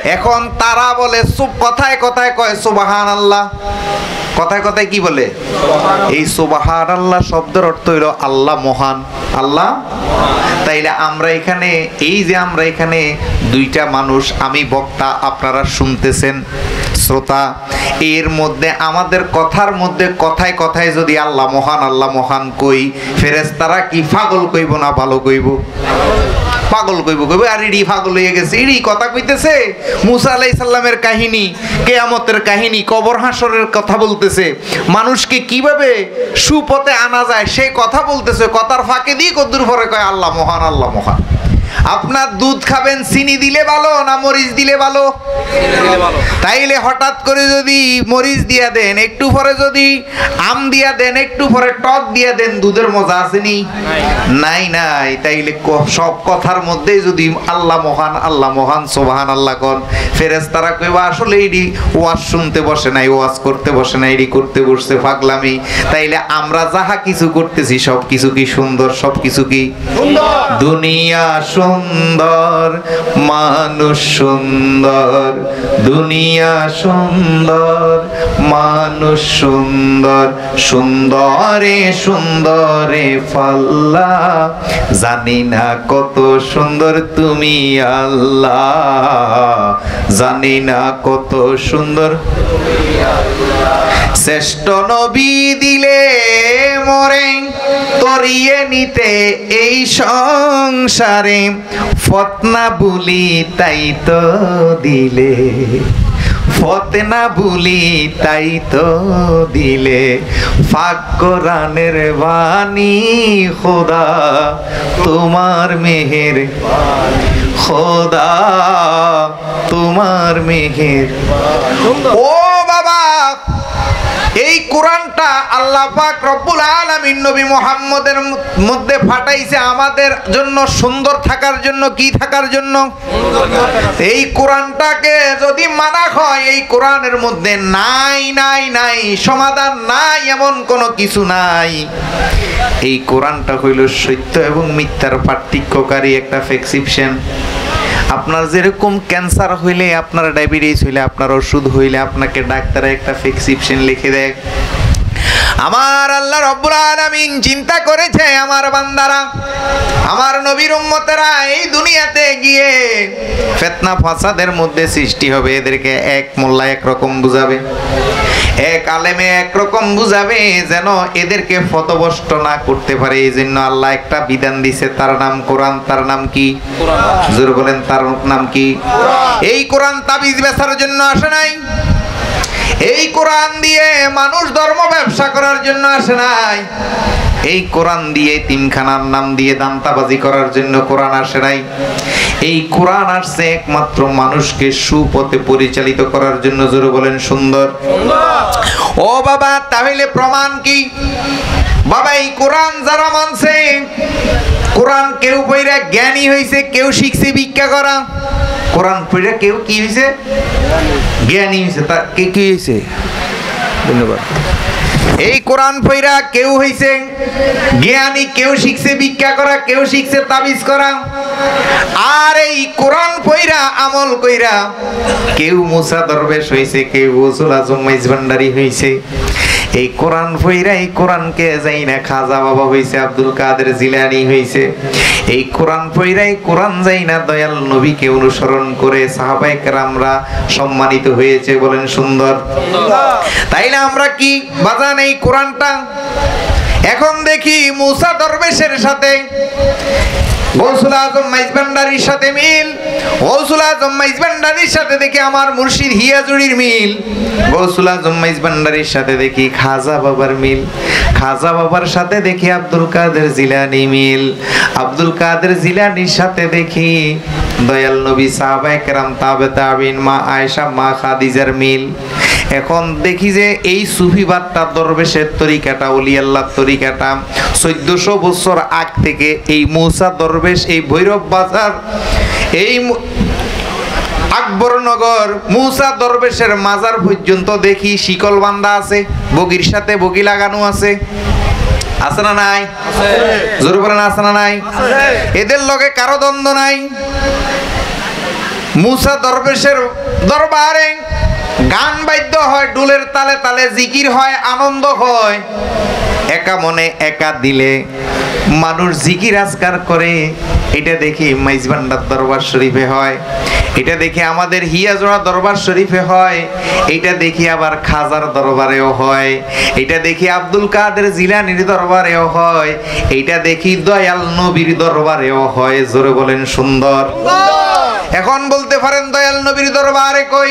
এখন তারা বলে কথায় কথায় কয় সুবহানাল্লাহ, কথায় কথায় কি বলে? এই সুবহানাল্লাহ শব্দের অর্থ হইল আল্লাহ মহান, আল্লাহ। তাইলে আমরা এখানে, এই যে আমরা এখানে দুইটা মানুষ, আমি বক্তা, আপনারা শুনতেছেন শ্রোতা, এর মধ্যে আমাদের কথার মধ্যে কথায় কথায় যদি আল্লাহ মহান আল্লাহ মহান কই, ফেরেশতারা কি পাগল কইব না ভালো কইব? পাগল কইব, কইব আর ইডি পাগল হয়ে গেছে, ইডি কথা কইতেছে মুসা আলাইহিস সালামের কাহিনী, কিয়ামতের কাহিনী, কবর হাসরের কথা বলতেছে, মানুষকে কিভাবে সুপথে আনা যায় সেই কথা বলতেছে, কথার ফাঁকে দিয়ে কদ্দুর পরে কয় আল্লাহ মহান আল্লাহ মহান। আপনার দুধ খাবেন চিনি দিলে ভালো না মরিচ দিলে ভালো? তাইলে হঠাৎ করে যদি মরিচ দিয়া দেন, একটু পরে যদি আম দিয়া দেন, একটু পরে টক দিয়া দেন, দুধের মজা আসেনি? নাই নাই। তাইলে সব কথার মধ্যে যদি আল্লাহ মহান সুবহানাল্লাহ কোন, ফেরেশতারা কইবা আসলে এডি ওয়াজ শুনতে বসে নাই, ওয়াজ করতে বসে নাই, এডি করতে বসছে পাগলামি। তাইলে আমরা যাহা কিছু করতেছি সব কিছু কি সুন্দর? সব কিছু কি সুন্দর? দুনিয়া সুন্দর, মানুষ সুন্দর, দুনিয়া সুন্দর, মানুষ সুন্দর, সুন্দরে সুন্দরে পাল্লা, জানি না কত সুন্দর তুমি আল্লাহ, জানি না কত সুন্দর। শ্রেষ্ঠ নবী দিলে মরে তরিয়ে নিতে এই সংসারে, ফতনা বুলি তাই তো দিলে, ফতনা বুলি তাই তো দিলে, পাক কোরআনের বাণী খোদা তোমার মেহের, খোদা তোমার মেহের। ও বাবা, এই কোরআনটা আল্লাহ পাক রব্বুল আলামিন নবী মুহাম্মদের মধ্যে পাঠাইছে আমাদের জন্য সুন্দর থাকার জন্য। কি থাকার জন্য? এই কোরআনটাকে যদি মানা হয়, এই কোরআনের মধ্যে নাই নাই নাই সমাধান নাই, এমন কোনো কিছু নাই। এই কোরআনটা হইল সত্য এবং মিথ্যার পার্থক্যকারী একটা প্রেসক্রিপশন। আপনার যেরকম ক্যান্সার হইলে, আপনার ডায়াবেটিস হইলে, আপনার ওষুধ হইলে আপনাকে ডাক্তারে একটা প্রেসক্রিপশন লিখে দেয়। আমার আল্লাহ রব্বুল আলামিন চিন্তা করেছে আমার বান্দারা, আমার নবীর উম্মতেরা এই দুনিয়াতে গিয়ে ফিতনা ফাসাদের মধ্যে সৃষ্টি হবে, এদেরকে এক মোল্লা এক রকম বুঝাবে, এক আলেমে একরকম বুঝাবে, যেন এদেরকে পথভ্রষ্ট না করতে পারে। এই জন্য আল্লাহ একটা বিধান দিছে, তার নাম কোরআন। তার নাম কি? জোরে বলেন, তার নাম কি? এই কোরআন তাবিজ বেচার জন্য আসে নাই, এই কোরআন দিয়ে মানুষ ধর্ম ব্যবসা করার জন্য আসে নাই, এই কোরআন দিয়ে তিনখানার নাম দিয়ে দান্তাবাজি করার জন্য কোরআন আসে নাই। এই কোরআন আসছে একমাত্র মানুষকে সুপথে পরিচালিত করার জন্য। জোরে বলেন সুন্দর। ও বাবা, তাহলে প্রমাণ কি? বাবা, এই কোরআন যারা মানছে, কোরআন কেউ পড়ে জ্ঞানী হয়েছে, কেউ শিখছে ভিক্ষা করা। কোরআন পড়ে কেউ কি হয়েছে? জ্ঞানী হয়েছে। তার কে কি হয়েছে? ধন্যবাদ। এই কোরআন পড়া কেউ হয়েছে জ্ঞানী, কেউ শিখছে ভিক্ষা করা, কেউ শিখছে তাবিজ করা। আর এই কোরআন পড়া আমল কইরা কেউ মুসা দরবেশ হয়েছে, কেউ গৌসুল আজম মাইজ ভান্ডারী হয়েছে। এই কোরআন পড়া এই কোরআনকে যাই না খাজা বাবা হয়েছে, আব্দুল কাদের জিলানী হয়েছে। এই কোরআন পড়া এই কোরআন যাই না দয়াল নবীকে অনুসরণ করে সাহাবায়ে কেরামরা সম্মানিত হয়েছে। বলেন সুন্দর। তাইলে আমরা কি বাজান এই কোরআনটা এখন দেখি মুসা দরবেশের সাথে গৌসুল আজম মাইজ ভান্ডারীর সাথে মিল, গৌসুল আজম মাইজ ভান্ডারীর সাথে দেখি আমার মুর্শিদ হিয়াজুড়ির মিল, গৌসুল আজম মাইজ ভান্ডারীর সাথে দেখি খাজা বাবার মিল, খাজা বাবার সাথে দেখি আব্দুল কাদের জিলানী মিল, আব্দুল কাদের জিলানীর সাথে দেখি দয়াল নবী সাহাবায়ে কেরাম তাবে তাবিন মা আয়েশা মা খাদিজার মিল। এখন দেখি যে এই সুফিবাদটা দরবেশের তরিকাটা, ওলি আল্লাহর তরিকাটা 1400 বছর আগ থেকে এই মুসা দরবেশ এই ভৈরব বাজার এই আকবরনগর মুসা দরবেশের মাজার পর্যন্ত দেখি শিকল বান্ধা আছে, বগির সাথে বগি লাগানো আছে। আছে না নাই? জোরে বলেন আছে না নাই? এদের লগে কারো দ্বন্দ্ব নাই। মুসা দরবেশের দরবারে গান বাদ্য হয়, ডুলের তালে তালে জিকির হয়, আনন্দ হয়। একা মনে একা দিলে মানুষ জিকির আজকার করে। এটা দেখি মাইজবান্ডার দরবার শরীফে হয়, এটা দেখি আমাদের হিয়াজোড়া দরবার শরীফে হয়, এটা দেখি আবার খাজার দরবারেও হয়, এটা দেখি আব্দুল কাদের জিলানির দরবারেও হয়, এটা দেখি দয়াল নবীর দরবারেও হয়। জোরে বলেন সুন্দর। এখন বলতে পারেন দয়াল নবীর দরবারে কই?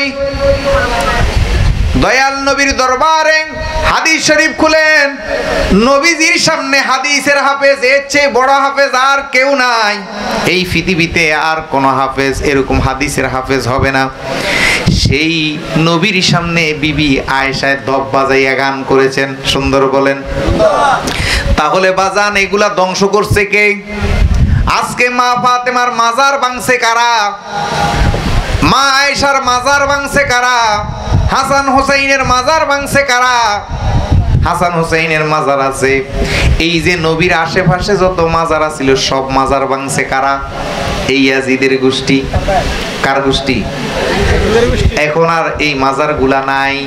দয়াল নবীর দরবারে হাদিস শরীফ খুলেন, নবীজির সামনে হাদিসের হাফেজ, এর চেয়ে বড় হাফেজ আর কেউ নাই এই পৃথিবীতে। আর কোন হাফেজ এরকম হাদিসের হাফেজ হবে না। সেই নবীর সামনে বিবি আয়েশায় দব বাজাইয়া গান করেছেন। সুন্দর বলেন। তাহলে বাজান এগুলা ধ্বংস করছে কে? আজকে মা ফাতেমার মাজার ভাঙছে কারা? মা আয়েশার মাজার ভাঙছে কারা? হাসান হোসেইনের মাজার ভাঙছে কারা? হাসান হোসেইনের মাজার আছে। এই যে নবীর আশেপাশে যত মাজার ছিল সব মাজার ভাঙছে কারা? এই ইয়াজিদের গোষ্ঠী। কার গোষ্ঠী? এখন আর এই মাজার গুলা নাই।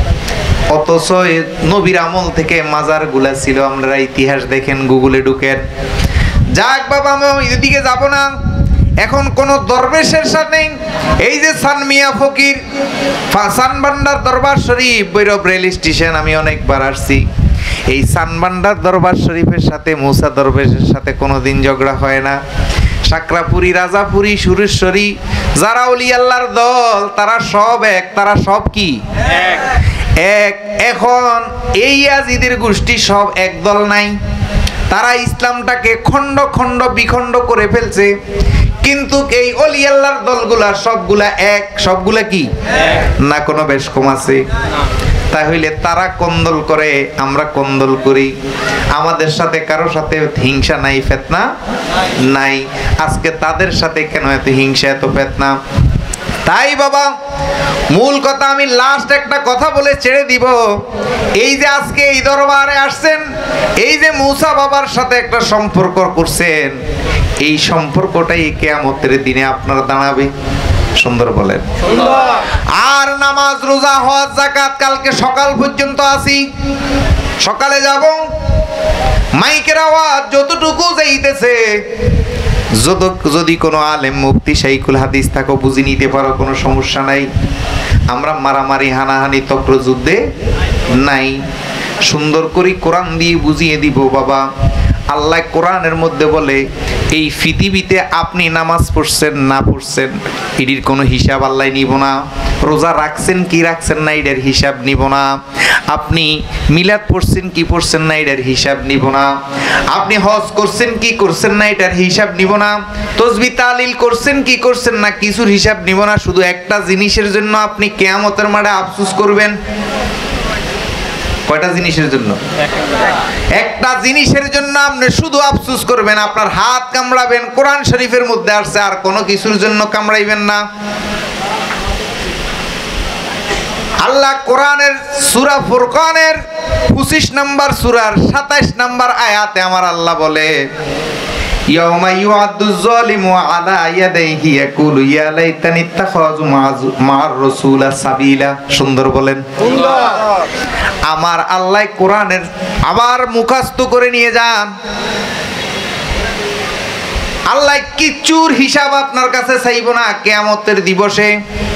অথচ নবীর আমল থেকে মাজার গুলা ছিল। আমরা ইতিহাস দেখেন, গুগলে ঢুকেন। যাক বাবা, আমি এদিকে যাব না। এখন কোন দরবেশের সাথে এই যে সানমিয়া ফকির সানবান্ডার দরবার শরীফ, বৈরব রেল স্টেশন আমি অনেকবার আসছি। এই সানবান্ডার দরবার শরীফের সাথে মুসা দরবেশের সাথে কোনোদিন ঝগড়া হয় না। সাকরাপুরি, রাজাপুরি, সুরেশ্বরী যারা ওলি আল্লাহর দল তারা সব এক। তারা সব কি? এক। এখন এই ইয়াজিদের গোষ্ঠী সব এক দল নাই। তারা ইসলামটাকে খণ্ড খণ্ড বিখণ্ড করে ফেলছে। কিন্তু এই ওলি আল্লাহর দলগুলা সবগুলা এক। সবগুলা কি? না কোনো বেশ কম আছে? তাহলে তারা কন্দল করে, আমরা কন্দল করি। আমাদের সাথে কারো সাথে হিংসা নাই, ফেতনা নাই। আজকে তাদের সাথে কেন এত হিংসা, এত ফেতনা? তাই বাবা, মূল কথা আমি লাস্ট একটা কথা বলে ছেড়ে দিব। এই যে আজকে এই দরবারে আসছেন, এই যে মুসা বাবার সাথে একটা সম্পর্ক করছেন, এই সম্পর্কটাই কিয়ামতের দিনে আপনার দাঁড়াবে। সুন্দর বলেন। আর নামাজ, রোজা, হজ, যাকাত কালকে সকাল পর্যন্ত আছি। সকালে যাব। মাইকের আওয়াজ যতটুকু যাইতেছে, যদি কোনো আলেম মুফতি শাইখুল হাদিস থাকো বুঝে নিতে পারো, কোনো সমস্যা নাই। আমরা মারামারি, হানাহানি, তক্র যুদ্ধে নাই। সুন্দর করে কোরআন দিয়ে বুঝিয়ে দিব বাবা। আল্লাহ কোরআনের মধ্যে বলে, এই পৃথিবীতে আপনি নামাজ পড়ছেন না পড়ছেন এটির কোনো হিসাব আল্লাহ নিব না। রোজা রাখছেন কি রাখছেন না এটার হিসাব নিব না। আপনি মিলাদ পড়ছেন কি পড়ছেন না এটার হিসাব নিব না। আপনি হজ করছেন কি করছেন না এটার হিসাব নিব না। তসবিহ তাহলিল করছেন কি করছেন না কিছুর হিসাব নিব না। শুধু একটা জিনিসের জন্য আপনি কিয়ামতের মাঠে আফসোস করবেন। কয়টা জিনিসের জন্য? একটা জিনিসের জন্য আপনি শুধু আফসোস করবেন, আপনার হাত কামড়াবেন। কোরআন শরীফের মধ্যে আসছে, আর কোনো কিছুর জন্য কামড়াইবেন না। আল্লাহ কোরআনের সূরা ফুরকানের 25 নম্বর সূরার 27 নম্বর আয়াতে আমার আল্লাহ বলে, ইয়াউমা ইউআদ্দুজ যালিমু আলা ইয়াদাইহি ইয়াকুলু ইয়া লাইতানি ইত্তাখাযু মা'আর রাসূলা সাবিলা। সুন্দর বলেন। আমার আল্লাহ কোরআনের আবার মুখস্থ করে নিয়ে যান। আল্লাহ কিচ্ছুর হিসাব আপনার কাছে চাইব না কিয়ামতের দিবসে।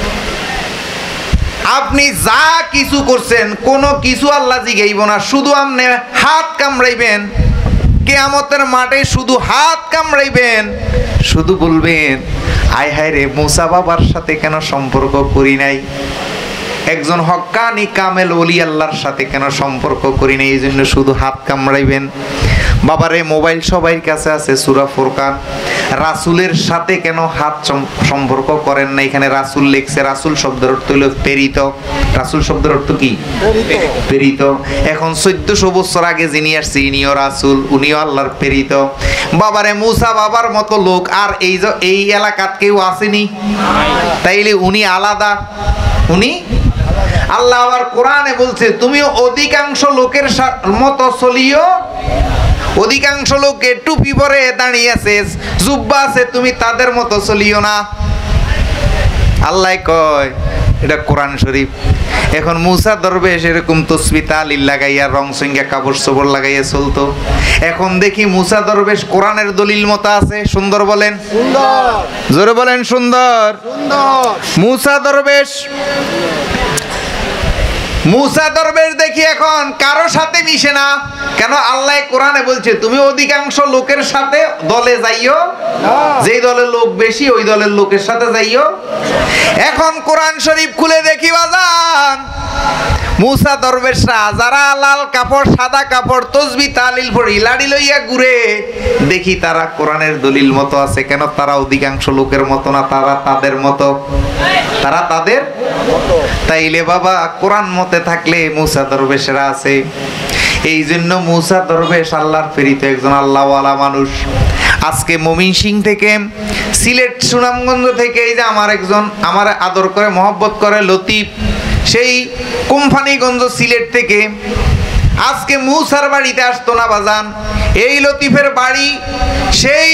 আপনি যা কিছু করছেন কোনো কিছু আল্লাহ জিগাইব না। শুধু আপনি হাত কামড়াইবেন কিয়ামতের মাঠে, শুধু হাত কামড়াইবেন, শুধু বলবেন আয় হায় রে, মুসা বাবার সাথে কেন সম্পর্ক করি নাই, একজন হক্কানি কামেল ওলি আল্লাহর সাথে কেন সম্পর্ক করি নাই, এই জন্য শুধু হাত কামড়াইবেন। বাবারে, মোবাইল সবাই কাছে আছে, সূরা ফুরকান। রাসূলের সাথে কেন হাত সম্পর্ক করেন না? এখানে রাসূল লিখছে। রাসূল শব্দের অর্থ হলো প্রেরিত। রাসূল শব্দের অর্থ কি? প্রেরিত। এখন 1400 বছর আগে যিনি আসছে ইনিও রাসূল, উনিও আল্লাহর প্রেরিত। বাবারে, মুসা বাবার মতো লোক আর এই এলাকাত কেউ আসেনি, তাইলে উনি আলাদা। উনি আল্লাহ আবার কোরআনে বলছে, তুমি অধিকাংশ লোকের মতো চলিও। অধিকাংশ লোকে টুপি পরে দাঁড়িয়ে আছে, জুব্বা আছে, তুমি তাদের মতো চলিও না। আল্লাহ কয় এটা কোরআন শরীফ। এখন মুসা দরবেশ এরকম তসবিহ তালিল লাগাইয়া রং সঙ্গে কাপড় চোপড় লাগাইয়া চলতো। এখন দেখি মুসা দরবেশ কোরআনের দলিল মতো আছে। সুন্দর বলেন, সুন্দর, জোরে বলেন সুন্দর। সুন্দর। মুসা দরবেশ দেখি এখন কারো সাথে মিশে না। কেন? আল্লাহ কোরআনে বলছে তুমি অধিকাংশ লোকের সাথে দলে যাইও, যেই দলের লোক বেশি ওই দলের লোকের সাথে যাইও। এখন কোরআন শরীফ খুলে দেখি বাজান, মুসা দরবেশরা যারা লাল কাপড় সাদা কাপড় তসবিহ তালিল পড়ি লাড়ি লইয়া ঘুরে, দেখি তারা কোরআনের দলিল মতো আছে। কেন? তারা অধিকাংশ লোকের মতো না, তারা তাদের মতো, তারা তাদের। তাইলে বাবা কোরআন মতে থাকলে মুসা দরবেশরা আছে। এই জন্য মুসা দরবেশ আল্লাহর প্রেরিত একজন আল্লাহওয়ালা মানুষ। আজকে ময়মনসিংহ থেকে, সিলেট সুনামগঞ্জ থেকে, এই যে আমার একজন আমার আদর করে মহব্বত করে লতিফ, সেই কোম্পানিগঞ্জ সিলেট থেকে আজকে মুসার বাড়িতে আসতো না বাজান। এই লতিফের বাড়ি সেই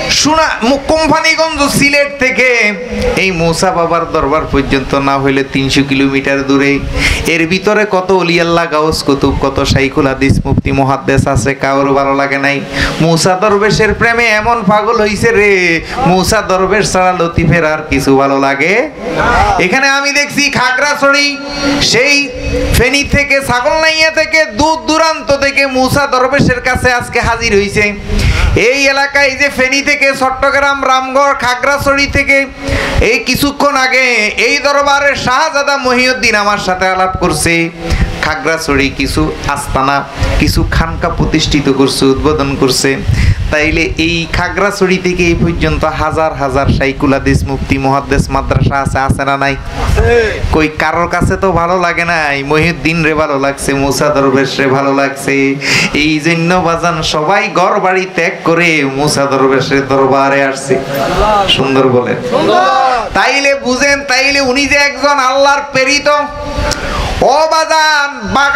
কোম্পানিগঞ্জ সিলেট থেকে এই মুসা বাবার দরবার পর্যন্ত না হইলে 300 কিলোমিটার দূরে। এর ভিতরে কত ওলি আল্লাহ, গাউস কুতুব, কত শাইখুল হাদিস, মুফতি, মুহাদ্দিস আছে, কারোর ভালো লাগে নাই। মুসা দরবেশের প্রেমে এমন পাগল হইছে রে, মুসা দরবেশ ছাড়া লতিফের আর কিছু ভালো লাগে। এখানে আমি দেখছি খাগড়াছড়ি, সেই ফেনী থেকে, ছাগলনাইয়া থেকে, দূর দূরান্ত থেকে মুসা দরবেশের কাছে আজকে হাজির হইছে। এই এলাকায় যে ফেনী থেকে, চট্টগ্রাম, রামগড়, খাগড়াছড়ি থেকে এই কিছুক্ষণ আগে এই দরবারের শাহজাদা মহিউদ্দিন আমার সাথে আলাপ করছে। খাগড়াছড়ি কিছু আস্তানা, কিছু খানকা প্রতিষ্ঠিত করছে, উদ্বোধন করছে। তাইলে এই খাগড়াছড়ি থেকে এই পর্যন্ত হাজার হাজার শাইখুল হাদিস, মুফতি, মুহাদ্দিস মাদ্রাসা আছে না নাই? কই কারোর কাছে তো ভালো লাগে নাই, মহিউদ্দিন রে ভালো লাগছে, মুসা দরবেশ রে ভালো লাগছে। এই জন্য বাজান সবাই ঘর বাড়ি ত্যাগ করে মুসা দরবেশের দরবারে আসছে। সুন্দর বলেন। তাইলে বুঝেন, তাইলে উনি যে একজন আল্লাহর প্রেরিত। ও বাজান,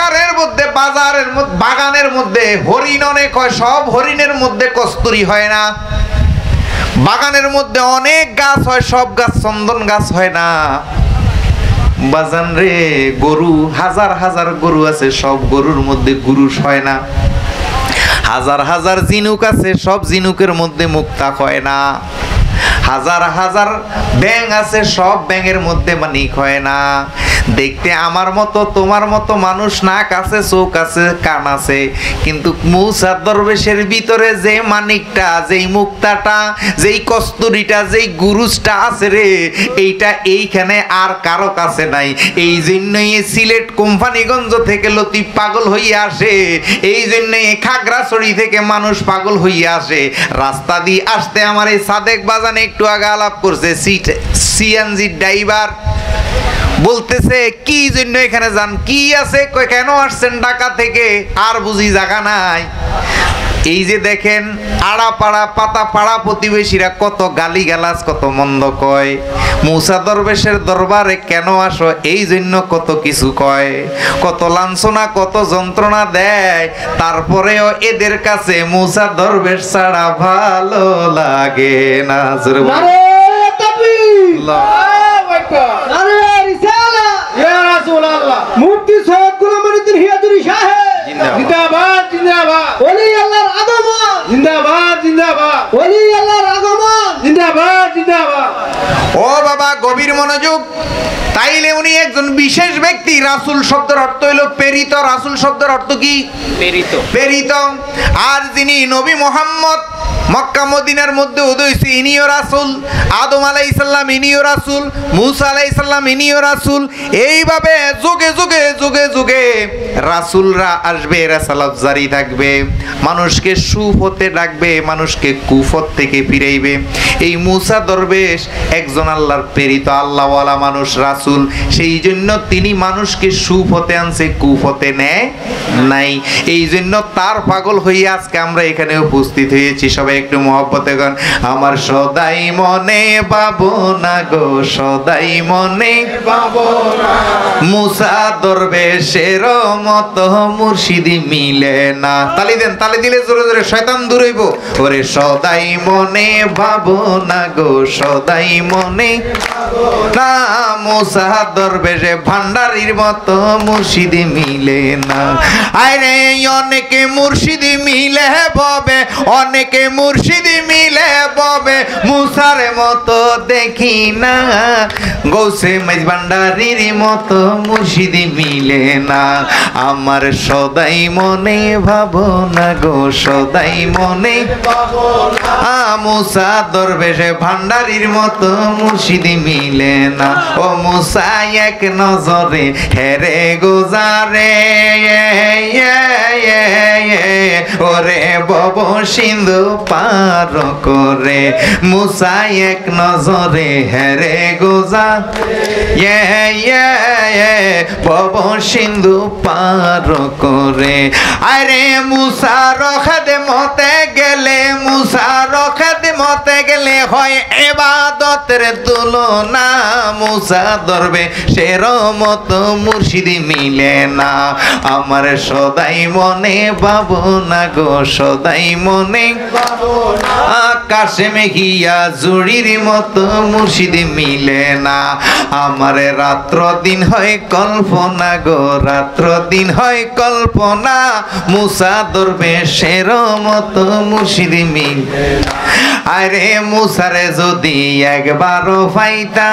বাগানের মধ্যে হরিণ অনেক হয়, সব হরিণের মধ্যে কস্তুরী হয় না। বাগানের মধ্যে অনেক গাছ হয়, সব গাছ চন্দন গাছ হয় না। বাজান রে, গরু হাজার হাজার গরু আছে, সব গরুর মধ্যে গুরুষ হয় না। হাজার হাজার জিনুক আছে, সব জিনুকের মধ্যে মুক্তা হয় না। হাজার হাজার ব্যাঙ আছে, সব ব্যাঙের মধ্যে মানিক হয় না। দেখতে আমার মতো তোমার মতো মানুষ, নাক আছে, চোখ আছে, কান আছে, কিন্তু মুসা দরবেশের ভিতরে যে মানিকটা, যেই মুক্তাটা, যেই কস্তুরীটা, যেই গুরুজটা আছে রে, এইটা এইখানে আর কারো কাছে নাই। এই জন্যই সিলেট কোম্পানিগঞ্জ থেকে লতিফ পাগল হইয়া আসে, এই জন্যই খাগড়াছড়ি থেকে মানুষ পাগল হইয়া আসে। রাস্তা দিয়ে আসতে আমার এই সাদেক বাজানে একটু আগে আলাপ করছে সিএনজি ড্রাইভার, বলতেছে কি জন্য এখানে যান, কি আছে, কেন আসছেন ঢাকা থেকে, আর বুঝি জায়গা নাই। এই যে দেখেন আড়া পাড়া পাতা পাড়া প্রতিবেশীরা কত গালি গালাজ, কত মন্দ কয়। মুসা দরবেশের দরবারে কেন আসো, এই জন্য কত কিছু কয়, কত লাঞ্ছনা, কত যন্ত্রণা দেয়। তারপরেও এদের কাছে মুসা দরবেশ ছাড়া ভালো লাগে না। মুফতি সৈয়দ গোলামউদ্দিন হিয়াতুরী সাহেব জিন্দাবাদ, জিন্দাবাদ। ওলি আল্লাহর আগমন জিন্দাবাদ, জিন্দাবাদ। ওলি আল্লাহর আগমন জিন্দাবাদ, জিন্দাবাদ। ও বাবা, গভীর মনোযোগ। তাইলে উনি একজন বিশেষ ব্যক্তি। রাসূল শব্দের অর্থ হলো প্রেরিত। রাসূল শব্দের অর্থ কি? প্রেরিত, প্রেরিত। আর যিনি নবী মুহাম্মদ মক্কা মদিনার মধ্যে উদয় হয়েছে, ইনিও রাসূল। আদম আলাইহিস সালাম ইনিও রাসূল, মুসা আলাইহিস সালাম ইনিও রাসূল। এইভাবে যুগে যুগে যুগে যুগে রাসূলরা আসবে, রাসালাত জারি থাকবে, মানুষকে সুপথে ডাকবে, মানুষকে কুফত থেকে ফিরাইবে। এই মুসা দরবেশ একজন আল্লাহর প্রেরিত আল্লাহওয়ালা মানুষ, রাসূল। সেই জন্য তিনি মানুষকে সুপথে আনছে, কুপথে নেয় নাই। এই জন্য তার পাগল হইয়া আজকে আমরা এখানে উপস্থিত হয়েছি। সবাই সবাই একটু মহব্বতে গান। আমার সদাই মনে ভাবনা গো, সদাই মনে ভাবনা, মুসা দরবেশের মতো মুর্শিদি মিলে না। তালি দেন, তালি দিলে জোরে জোরে শয়তান দূর হইব। ওরে সদাই মনে ভাবনা গো, সদাই মনে না, মুসা দরবেশে ভান্ডারির মতো মুর্শিদি মিলে না। আরে অনেকে মুর্শিদি মিলে ববে, অনেকে মুর্শিদি মিলে ববে, মুসার মতো দেখি না, গৌসে মাইজ ভান্ডারির মতো মুর্শিদি মিলে না। আমার সদাই মনে ভাবনা গো, সদাই মনে ভাবনা, মুসা দরবেশে ভান্ডারির মতো মুর্শিদি মিলে না। ও মুসা এক নজরে হেরে গুজারে, ওরে বব সিন্ধু পার করে, মুসা এক নজরে হেরে গোজা, বব সিন্ধু পার করে। আরে মুসা রখাদে মতে গেলে, মুসা রখাদে মতে গেলে হয় ইবাদতের তুলনা, মুসা ধরবে সের মতো মুর্শিদি মিলে না। আমার সদাই মনে ভাবনা গো, সদাই মনে ভাবনা, আকাশে মেঘিয়া জুড়ির মতো মুর্শিদি মিলে না। আমার রাত্র দিন হয় কল্পনা গো, রাত্র দিন হয় কল্পনা, মুসা ধরবে সের মতো মুর্শিদি মিলে না। আরে মুসারে যদি একবারও পাইতা,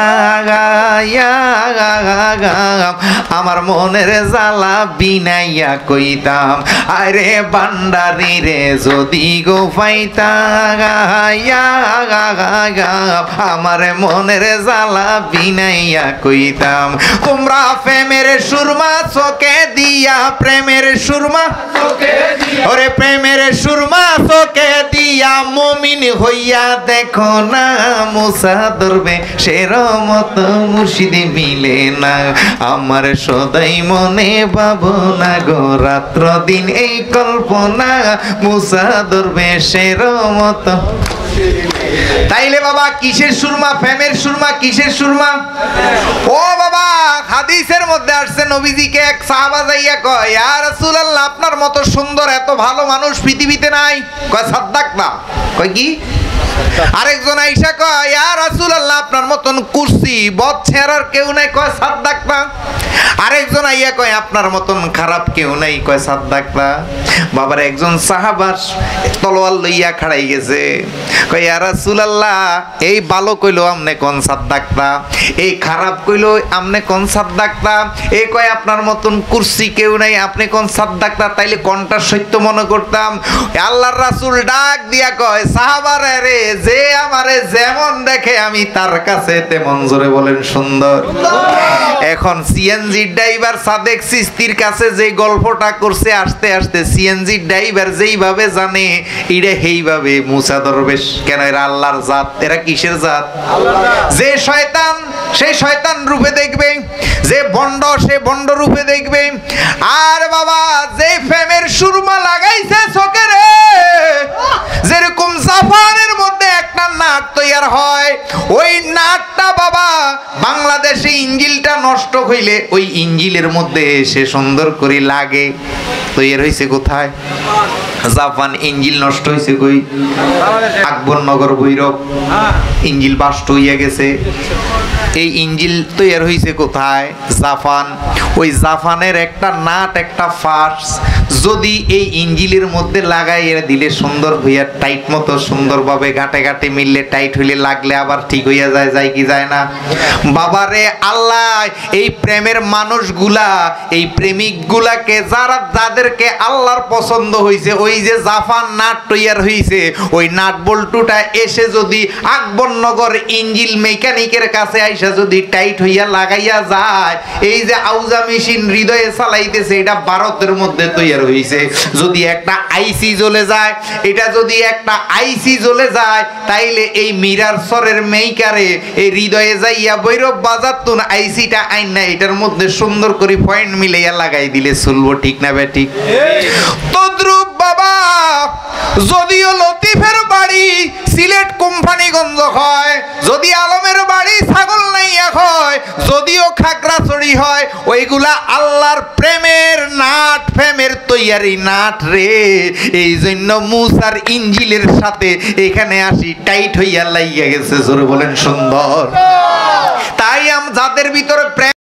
আমার মনের জ্বালা বিনাইয়া কইতাম। আরে ভান্ডারি রে যদি গো পাইতা, আমার মনের জ্বালা বিনাইয়া কইতাম। তোমরা প্রেমের সুরমা চোখে দিয়া, প্রেমের সুরমা চোখে দিয়া, ওরে প্রেমের সুরমা চোখে দিয়া মুমিন হইয়া দেখো না, মুসা ধরবে সের মতো মুর্শিদি মিলে না। আমার সদাই মনে ভাবনা গো, রাত্র দিন এই কল্পনা, মুসা ধরবে সের মতো। তাইলে বাবা কিসের সুরমা? প্রেমের সুরমা। কিসের সুরমা? ও বাবা, হাদিসের মধ্যে আসছে নবীজিকে এক সাহাবা যাইয়া কয়, ইয়া রাসূলুল্লাহ, আপনার মতো সুন্দর এত ভালো মানুষ পৃথিবীতে নাই। কয় সাদ্দাক না। কয় কি? আরেকজন আইসা কয়, ইয়া রাসূলুল্লাহ, আপনার মতন কুরসি বদ ছেড়ার কেউ নাই। কয় সাদ্দাক না। আরেকজন আইয়া কয়, আপনার মতন খারাপ কেউ নাই। কয় সাদ্দাক না। বাবার একজন সাহাবা তলোয়ার লইয়া খাড়াই গেছে। কয়, ইয়া রাসূলুল্লাহ, এই ভালো কইলো আমনে কোন সাদ্দাক না, এই খারাপ কইলো আমনে কোন সাদ্দাক না। এই কয়, আপনার মতন কুরসি কেউ নাই, আপনি কোন সাদ্দাক না। তাইলে কোনটা সত্য মনে করতাম? আল্লাহর রাসূল ডাক দিয়া কয়, সাহাবারে রে, যে আমারে যেমন দেখে আমি তার কাছে তেমন, জোরে বলেন সুন্দর। এখন সিএনজি ড্রাইভার সাদেক চিস্তির কাছে যে গল্পটা করছে, আসতে আসতে সিএনজি ড্রাইভার যেইভাবে জানে এটা সেইভাবে মুসা দরবেশ। কেন? এরা আল্লাহর জাত। এরা কিসের জাত? যে শয়তান সেই শয়তান রূপে দেখবে, যে ভণ্ড সে ভণ্ড রূপে দেখবে। আর বাবা, যে প্রেমের সুরমা লাগাইছে চোখে রে, যেরকম জাপানের মধ্যে একটা নাট তৈয়ার হয়, ওই নাটটা বাবা বাংলাদেশে ইঞ্জিলটা নষ্ট হইলে ওই ইঞ্জিলের মধ্যে সে সুন্দর করে লাগে। তৈয়ার হয়েছে কোথায়? জাপান। ইঞ্জিল নষ্ট হয়েছে কই? আকবরনগর ভৈরব ইঞ্জিল বাস্ট হইয়া গেছে। এই ইঞ্জিল তৈয়ার হয়েছে কোথায়? জাপান। ওই জাপানের একটা নাট, একটা ফাঁস যদি এই ইঞ্জিলের মধ্যে লাগাইয়া দিলে সুন্দর হইয়া টাইট মতো সুন্দরভাবে ঘাটে ঘাটে মিললে, টাইট হইলে লাগলে আবার ঠিক হইয়া যায়। যায় কি যায় না? বাবারে আল্লাহ, এই প্রেমের মানুষগুলা, এই প্রেমিকগুলাকে যাদেরকে আল্লাহর পছন্দ হয়েছে, ওই যে জাপান নাট তৈয়ার হয়েছে, ওই নাট বল্টুটা এসে যদি আকবরনগর ইঞ্জিল মেকানিকের কাছে আইসা যদি টাইট হইয়া লাগাইয়া যায়, এই যে আউজা মেশিন হৃদয়ে চালাইতেছে, এটা ভারতের মধ্যে তৈয়ার হয়েছে। যদি একটা আইসি জ্বলে যায়, এটা যদি একটা আইসি জ্বলে যায়, তাইলে এই মিরার সরের মেইকারে এই হৃদয়ে যাইয়া ভৈরব বাজার তুন আইসিটা আইন না, এটার মধ্যে সুন্দর করে পয়েন্ট মিলাইয়া লাগাই দিলে চলবো। ঠিক না বে? ঠিক। তদ্রুপ বাবা যদিও লতিফের বাড়ি সিলেট কোম্পানিগঞ্জ হয়, যদি আলমের বাড়ি ছাগল নাইয়া হয়, যদিও খাগড়াছড়ি হয়, ওইগুলা আল্লাহর প্রেমের নাট, প্রেমের তৈয়ারি নাট রে। এই জন্য মুসার ইঞ্জিলের সাথে এখানে আসি টাইট হইয়া লাইয়া গেছে। জোরে বলেন সুন্দর। তাই যাদের ভিতরে প্রেম